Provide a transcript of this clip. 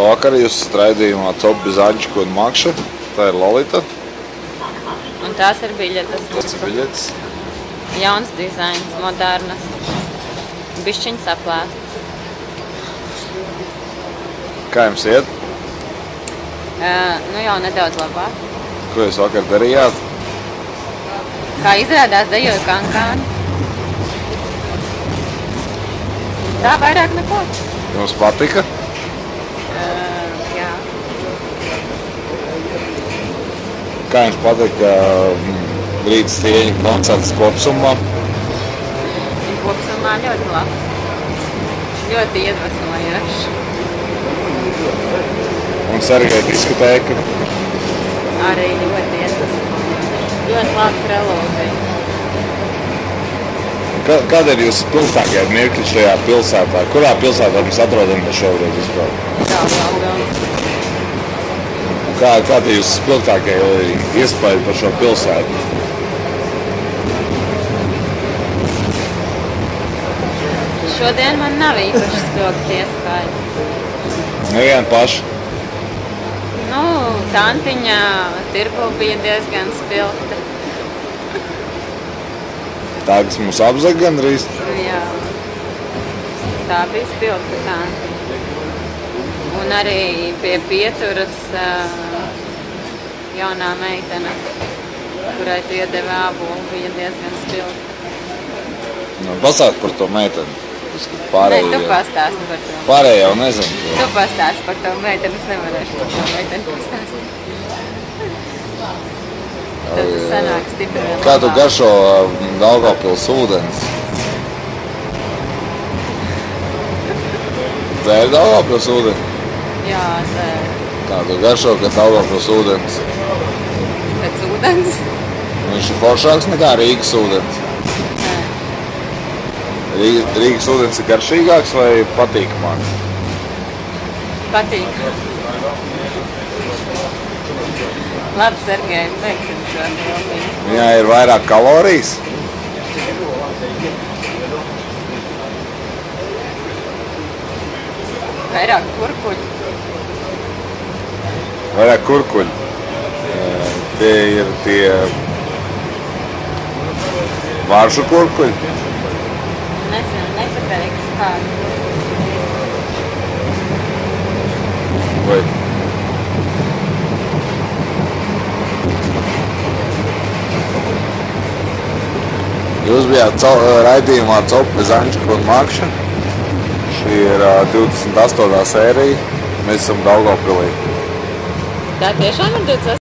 Šovakar jūs raidījumā Copi, Zaņčika un Makša. Tā ir Lolita. Un tās ir biļetes. Tas ir biļetes. Jauns dizains, modernas. Bišķiņ saplēstas. Kā jums iet? Nu jau nedaudz labāk. Ko jūs vakar darījāt? Kā izrādās, dejoju kankāni. Tā vairāk neko. Jums patika? Jā. Kā jums patika Rītas Tieņa koncerts kopsumā? Kopsumā ļoti labs. Ļoti iedvesmojošs. Un Sergeja diskotēka? Arī ļoti iedvesmojošs. Ļoti labi prelūdija. Kāda ir jūsu spilgtākie mirkļi šajā pilsētā? Kurā pilsētā mēs atrodamies šobrīd vispār? Daugavpils. Kāda ir jūsu spilgtākie iespēja par šo pilsētu? Šodien man nav īpaši spilgti iespēja. Neviena paša. Nu, tantiņa tirgu bija diezgan spilgta. Tā, kas mums apzag gandrīz? Jā. Tā bija spilgta tantiņa. Un arī pie pieturas jaunā meitene, kurai tu iedeva ābolu, bija diezgan spilgta. Nu, pasāst par to meiteni. Nē, tu pastāsti par to. Pārējie jau nezinu. Tu pastāsti par to meiteni, es nevarēšu par to meiteni pastāstīt. Tad tas sanāk stipri vien Kā tu labāk. garšo Daugavpils ūdens? Dzēri Daugavpils ūdeni? Jā, dzēri. Kā tu garšo, ka Daugavpils ūdens? Pēc ūdens? Viņš ir foršāks nekā Rīgas ūdens. Nē. Rīgas ūdens ir garšīgāks vai patīkamāks? Patīk. Labi, Sergej, beigsim šo filmiņu. Viņā ir vairāk kalorijas? Vairāk kurkuļu. Vairāk kurkuļi. Tie ir tie varšu kurkuļi. Nezinu, nepateikšu kādu. Vai jūs bijāt raidījumā Copi, Zaņčika un Makša. Šī ir 28. sērija. Mēs esam Daugavpilī. Tā tiešām ir 28.